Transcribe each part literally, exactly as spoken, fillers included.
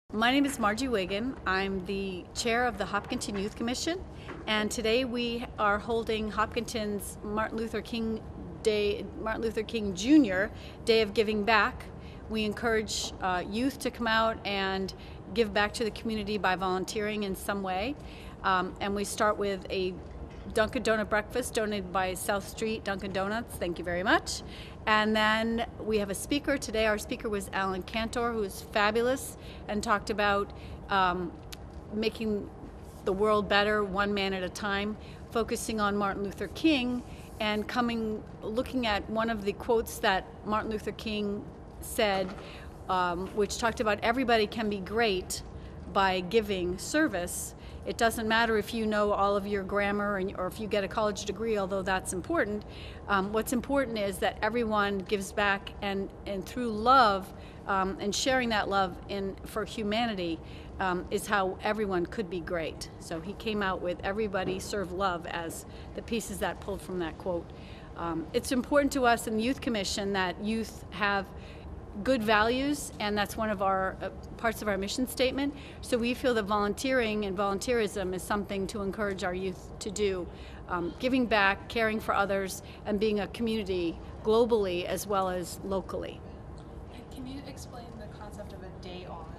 My name is Margie Wiggin. I'm the chair of the Hopkinton Youth Commission, and today we are holding Hopkinton's Martin Luther King Day, Martin Luther King Junior Day of Giving Back. We encourage uh, youth to come out and give back to the community by volunteering in some way, um, and we start with a Dunkin' Donut breakfast donated by South Street Dunkin' Donuts. Thank you very much. And then we have a speaker. Today our speaker was Alan Cantor, who is fabulous and talked about um, making the world better one man at a time, focusing on Martin Luther King and coming, looking at one of the quotes that Martin Luther King said, um, which talked about everybody can be great by giving service. It doesn't matter if you know all of your grammar and, or if you get a college degree, although that's important. Um, what's important is that everyone gives back, and, and through love um, and sharing that love in for humanity um, is how everyone could be great. So he came out with everybody serve love as the pieces that pulled from that quote. Um, it's important to us in the Youth Commission that youth have good values, and that's one of our uh, parts of our mission statement. So we feel that volunteering and volunteerism is something to encourage our youth to do. Um, giving back, caring for others, and being a community globally as well as locally. Can you explain the concept of a day on?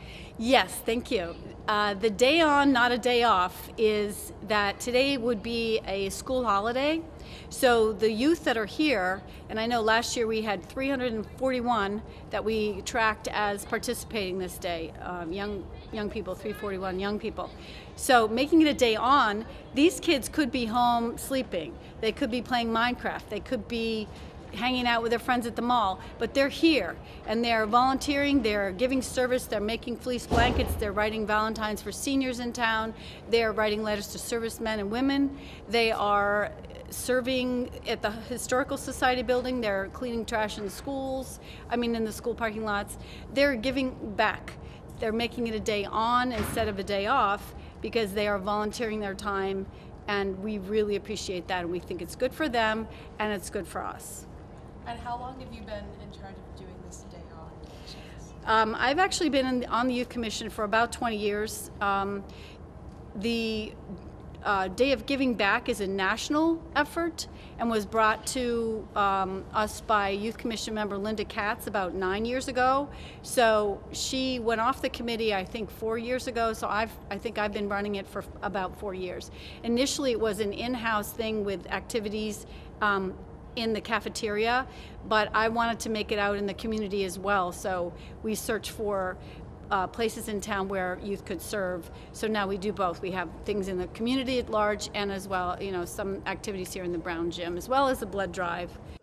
Yes, thank you. Uh, the day on, not a day off, is that today would be a school holiday. So the youth that are here, and I know last year we had three hundred forty-one that we tracked as participating this day, um, young young people, three hundred forty-one young people. So making it a day on, these kids could be home sleeping, they could be playing Minecraft, they could be hanging out with their friends at the mall, but they're here and they're volunteering, they're giving service, they're making fleece blankets, they're writing Valentines for seniors in town, they're writing letters to servicemen and women, they are serving at the Historical Society building, they're cleaning trash in schools, I mean in the school parking lots. They're giving back. They're making it a day on instead of a day off because they are volunteering their time, and we really appreciate that, and we think it's good for them and it's good for us. And how long have you been in charge of doing this day on? Um, I've actually been in the, on the Youth Commission for about twenty years. Um, the uh, Day of Giving Back is a national effort and was brought to um, us by Youth Commission member Linda Katz about nine years ago. So she went off the committee, I think, four years ago. So I've, I think I've been running it for about four years. Initially, it was an in-house thing with activities um, in the cafeteria, but I wanted to make it out in the community as well. So we searched for uh, places in town where youth could serve. So now we do both. We have things in the community at large, and as well, you know, some activities here in the Brown Gym, as well as the blood drive.